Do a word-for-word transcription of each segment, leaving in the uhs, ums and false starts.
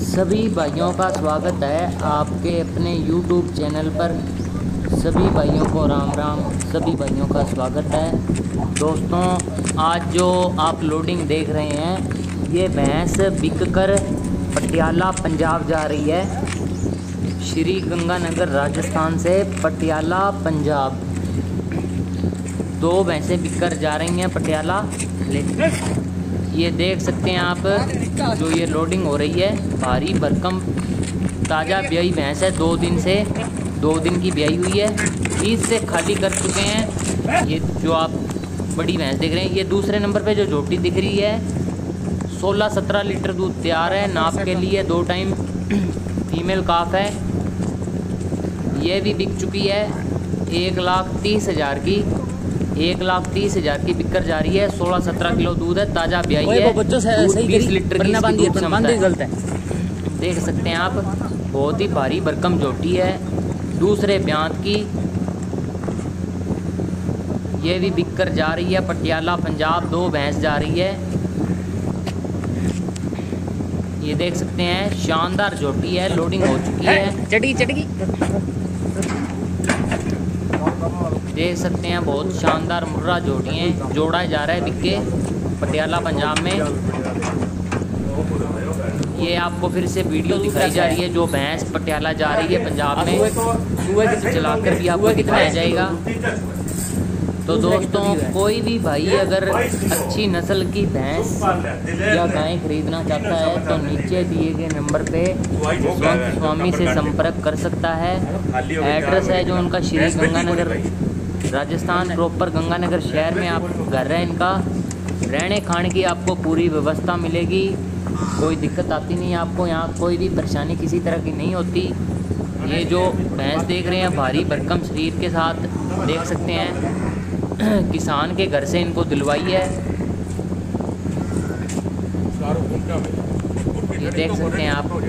सभी भाइयों का स्वागत है आपके अपने यूट्यूब चैनल पर। सभी भाइयों को राम राम, सभी भाइयों का स्वागत है। दोस्तों, आज जो आप लोडिंग देख रहे हैं, ये भैंस बिक कर पटियाला पंजाब जा रही है। श्री गंगानगर राजस्थान से पटियाला पंजाब दो भैंसें बिक कर जा रही हैं पटियाला। ये देख सकते हैं आप, जो ये लोडिंग हो रही है, भारी भरकम ताज़ा ब्याई भैंस है। दो दिन से दो दिन की ब्याई हुई है, ईद से खाली कर चुके हैं। ये जो आप बड़ी भैंस देख रहे हैं, ये दूसरे नंबर पे जो झोटी दिख रही है, सोलह सत्रह लीटर दूध तैयार है नाप के लिए। दो टाइम फीमेल काफ है। ये भी बिक चुकी है एक लाख तीस हज़ार की एक लाख तीस हज़ार की बिककर जा रही है। सोलह सत्रह किलो दूध है, ताज़ा ब्याई है, बीस लीटर की दूध क्षमता है। देख सकते हैं आप, बहुत ही भारी भरकम झोटी है, दूसरे ब्यांत की। ये भी बिककर जा रही है पटियाला पंजाब। दो भैंस जा रही है। ये देख सकते हैं, शानदार झोटी है, लोडिंग हो चुकी है। चटकी चटकी देख सकते हैं, बहुत शानदार मुर्रा जोड़ी हैं, जोड़ा जा रहा है बिके पटियाला पंजाब में। ये आपको फिर से वीडियो दिखाई जा रही है, जो भैंस पटियाला जा रही है पंजाब में, चलाकर भी आपको दिखाया जाएगा। तो दोस्तों, कोई भी भाई अगर अच्छी नस्ल की भैंस या गाय खरीदना चाहता है तो नीचे दिए गए नंबर पे जसवंत स्वामी से संपर्क कर सकता है। एड्रेस है जो उनका श्री गंगानगर राजस्थान, प्रॉपर गंगानगर शहर में आप घर है इनका। रहने खाने की आपको पूरी व्यवस्था मिलेगी, कोई दिक्कत आती नहीं आपको, यहाँ कोई भी परेशानी किसी तरह की नहीं होती। ये जो भैंस देख रहे हैं, भारी भरकम शरीर के साथ, देख सकते हैं किसान के घर से इनको दिलवाई है। ये देख सकते हैं आप,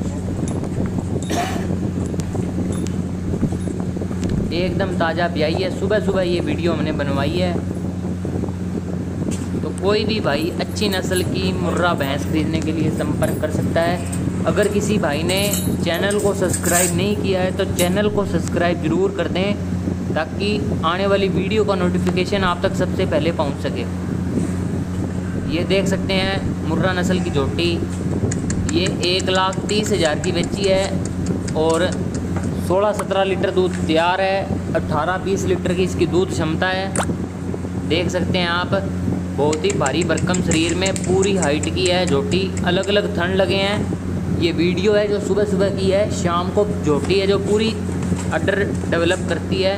एकदम ताज़ा ब्याई है। सुबह सुबह ये वीडियो हमने बनवाई है। तो कोई भी भाई अच्छी नस्ल की मुर्रा भैंस खरीदने के लिए संपर्क कर सकता है। अगर किसी भाई ने चैनल को सब्सक्राइब नहीं किया है तो चैनल को सब्सक्राइब ज़रूर कर दें, ताकि आने वाली वीडियो का नोटिफिकेशन आप तक सबसे पहले पहुंच सके। ये देख सकते हैं मुर्रा नस्ल की झोटी, ये एक लाख तीस हज़ार की बेची है और सोलह सत्रह लीटर दूध तैयार है। अट्ठारह बीस लीटर की इसकी दूध क्षमता है। देख सकते हैं आप, बहुत ही भारी भरकम शरीर में, पूरी हाइट की है झोटी, अलग अलग थन लगे हैं। ये वीडियो है जो सुबह सुबह की है। शाम को झोटी है जो पूरी अडर डेवलप करती है।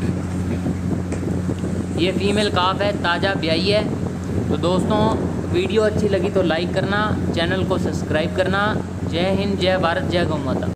ये फीमेल काफ है, ताज़ा ब्याई है। तो दोस्तों, वीडियो अच्छी लगी तो लाइक करना, चैनल को सब्सक्राइब करना। जय हिंद, जय भारत, जय गौ माता।